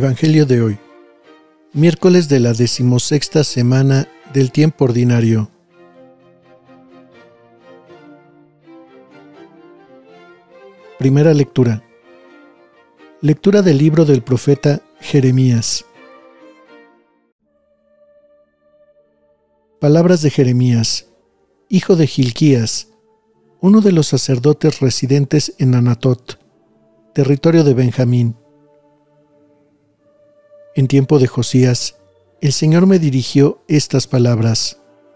Evangelio de hoy, miércoles de la 16ª semana del tiempo ordinario. Primera lectura. Lectura del libro del profeta Jeremías. Palabras de Jeremías, hijo de Hilquías, uno de los sacerdotes residentes en Anatot, territorio de Benjamín. En tiempo de Josías, el Señor me dirigió estas palabras.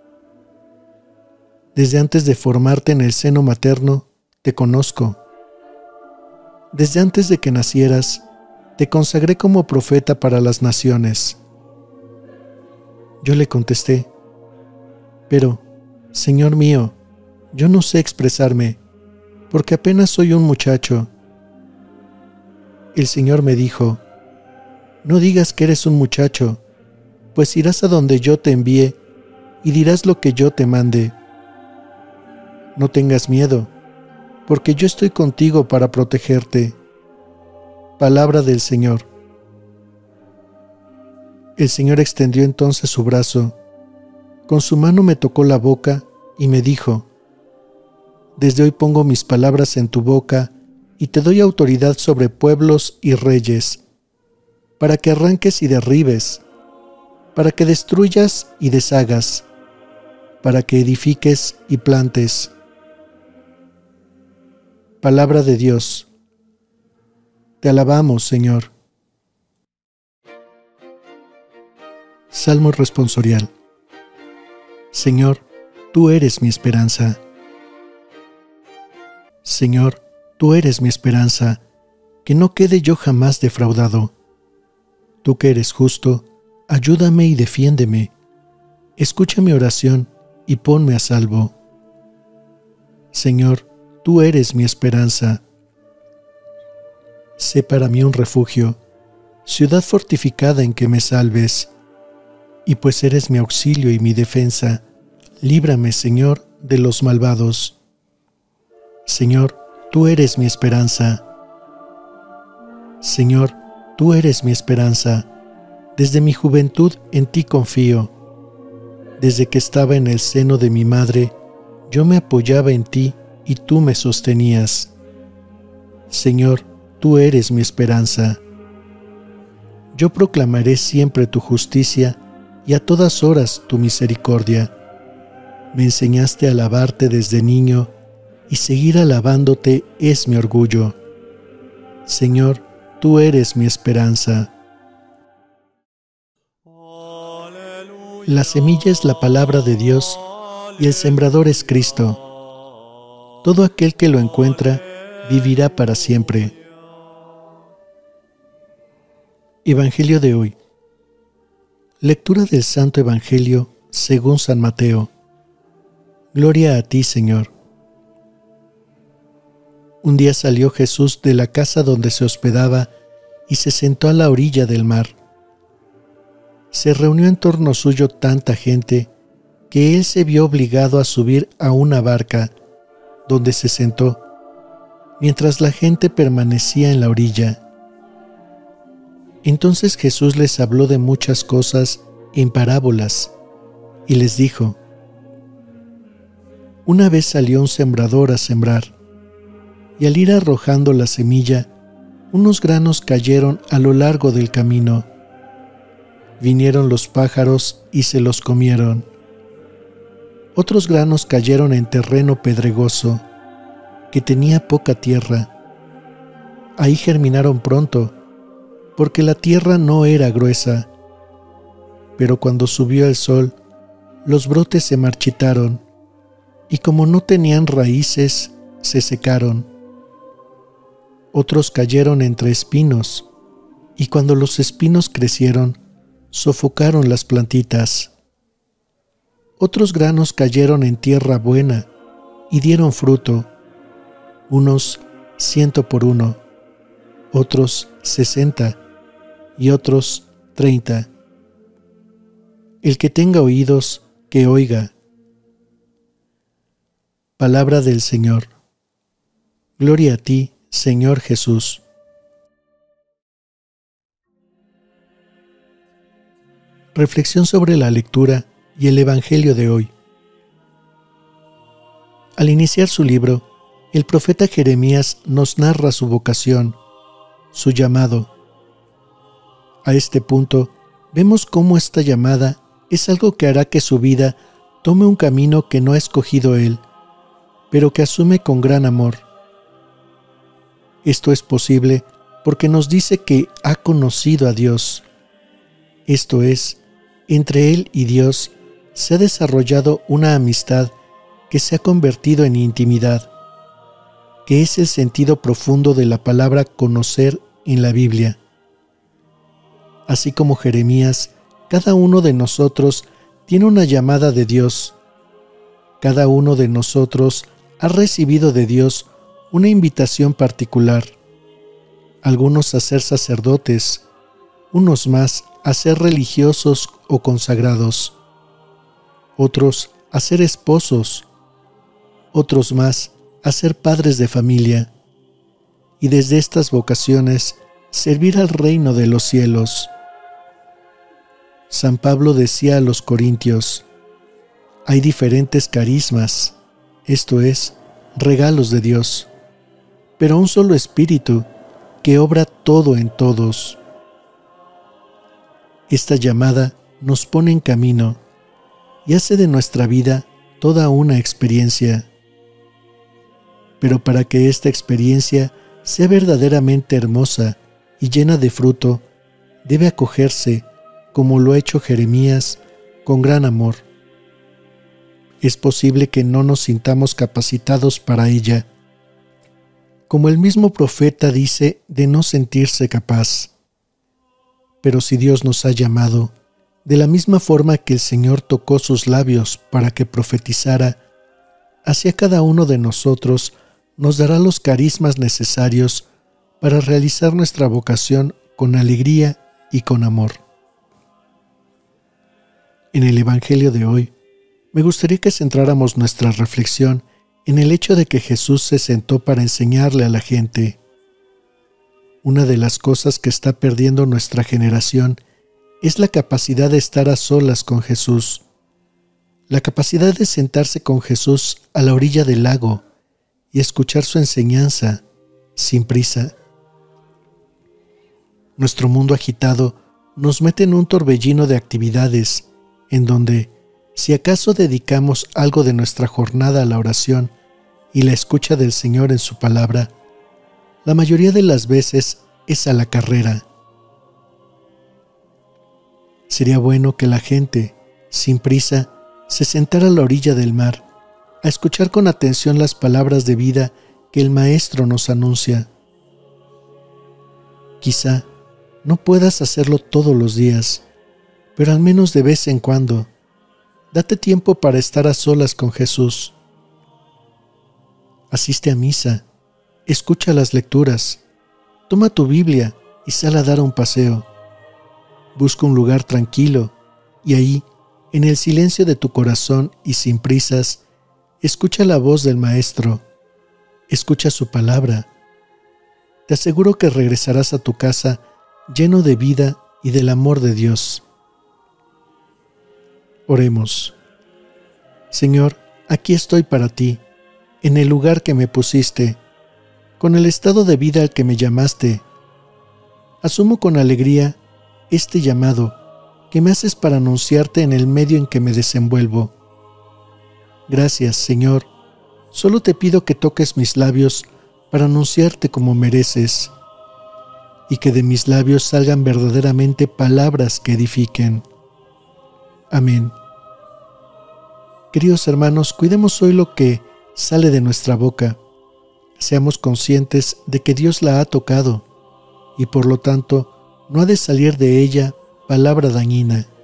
Desde antes de formarte en el seno materno, te conozco. Desde antes de que nacieras, te consagré como profeta para las naciones. Yo le contesté, pero, Señor mío, yo no sé expresarme, porque apenas soy un muchacho. El Señor me dijo, no digas que eres un muchacho, pues irás a donde yo te envíe y dirás lo que yo te mande. No tengas miedo, porque yo estoy contigo para protegerte. Palabra del Señor. El Señor extendió entonces su brazo, con su mano me tocó la boca y me dijo, desde hoy pongo mis palabras en tu boca y te doy autoridad sobre pueblos y reyes, para que arranques y derribes, para que destruyas y deshagas, para que edifiques y plantes. Palabra de Dios. Te alabamos, Señor. Salmo responsorial. Señor, tú eres mi esperanza. Señor, tú eres mi esperanza, que no quede yo jamás defraudado. Tú que eres justo, ayúdame y defiéndeme. Escucha mi oración y ponme a salvo. Señor, tú eres mi esperanza. Sé para mí un refugio, ciudad fortificada en que me salves. Y pues eres mi auxilio y mi defensa, líbrame, Señor, de los malvados. Señor, tú eres mi esperanza. Señor, tú eres mi esperanza. Desde mi juventud en ti confío. Desde que estaba en el seno de mi madre, yo me apoyaba en ti y tú me sostenías. Señor, tú eres mi esperanza. Yo proclamaré siempre tu justicia y a todas horas tu misericordia. Me enseñaste a alabarte desde niño y seguir alabándote es mi orgullo. Señor, tú eres mi esperanza. La semilla es la palabra de Dios y el sembrador es Cristo. Todo aquel que lo encuentra vivirá para siempre. Evangelio de hoy. Lectura del Santo Evangelio según San Mateo. Gloria a ti, Señor. Un día salió Jesús de la casa donde se hospedaba y se sentó a la orilla del mar. Se reunió en torno suyo tanta gente que él se vio obligado a subir a una barca, donde se sentó, mientras la gente permanecía en la orilla. Entonces Jesús les habló de muchas cosas en parábolas, y les dijo, una vez salió un sembrador a sembrar, y al ir arrojando la semilla, unos granos cayeron a lo largo del camino. Vinieron los pájaros y se los comieron. Otros granos cayeron en terreno pedregoso, que tenía poca tierra. Ahí germinaron pronto, porque la tierra no era gruesa. Pero cuando subió el sol, los brotes se marchitaron, y como no tenían raíces, se secaron. Otros cayeron entre espinos, y cuando los espinos crecieron, sofocaron las plantitas. Otros granos cayeron en tierra buena y dieron fruto, unos 100 por uno, otros 60 y otros 30. El que tenga oídos, que oiga. Palabra del Señor. Gloria a ti, Señor Jesús. Reflexión sobre la lectura y el Evangelio de hoy. Al iniciar su libro, el profeta Jeremías nos narra su vocación, su llamado. A este punto, vemos cómo esta llamada es algo que hará que su vida tome un camino que no ha escogido él, pero que asume con gran amor. Esto es posible porque nos dice que ha conocido a Dios. Esto es, entre él y Dios se ha desarrollado una amistad que se ha convertido en intimidad, que es el sentido profundo de la palabra conocer en la Biblia. Así como Jeremías, cada uno de nosotros tiene una llamada de Dios. Cada uno de nosotros ha recibido de Dios una invitación particular. Algunos a ser sacerdotes, unos más a ser religiosos o consagrados, otros a ser esposos, otros más a ser padres de familia, y desde estas vocaciones servir al reino de los cielos. San Pablo decía a los Corintios: hay diferentes carismas, esto es, regalos de Dios, pero un solo Espíritu que obra todo en todos. Esta llamada nos pone en camino y hace de nuestra vida toda una experiencia. Pero para que esta experiencia sea verdaderamente hermosa y llena de fruto, debe acogerse, como lo ha hecho Jeremías, con gran amor. Es posible que no nos sintamos capacitados para ella, como el mismo profeta dice de no sentirse capaz. Pero si Dios nos ha llamado, de la misma forma que el Señor tocó sus labios para que profetizara, hacia cada uno de nosotros nos dará los carismas necesarios para realizar nuestra vocación con alegría y con amor. En el Evangelio de hoy, me gustaría que centráramos nuestra reflexión en el hecho de que Jesús se sentó para enseñarle a la gente. Una de las cosas que está perdiendo nuestra generación es la capacidad de estar a solas con Jesús, la capacidad de sentarse con Jesús a la orilla del lago y escuchar su enseñanza sin prisa. Nuestro mundo agitado nos mete en un torbellino de actividades en donde, si acaso dedicamos algo de nuestra jornada a la oración y la escucha del Señor en su palabra, la mayoría de las veces es a la carrera. Sería bueno que la gente, sin prisa, se sentara a la orilla del mar, a escuchar con atención las palabras de vida que el Maestro nos anuncia. Quizá no puedas hacerlo todos los días, pero al menos de vez en cuando, date tiempo para estar a solas con Jesús. Asiste a misa, escucha las lecturas, toma tu Biblia y sal a dar un paseo. Busca un lugar tranquilo y ahí, en el silencio de tu corazón y sin prisas, escucha la voz del Maestro, escucha su palabra. Te aseguro que regresarás a tu casa lleno de vida y del amor de Dios. Oremos. Señor, aquí estoy para ti, en el lugar que me pusiste, con el estado de vida al que me llamaste. Asumo con alegría este llamado que me haces para anunciarte en el medio en que me desenvuelvo. Gracias, Señor. Solo te pido que toques mis labios para anunciarte como mereces, y que de mis labios salgan verdaderamente palabras que edifiquen. Amén. Queridos hermanos, cuidemos hoy lo que sale de nuestra boca. Seamos conscientes de que Dios la ha tocado y por lo tanto no ha de salir de ella palabra dañina.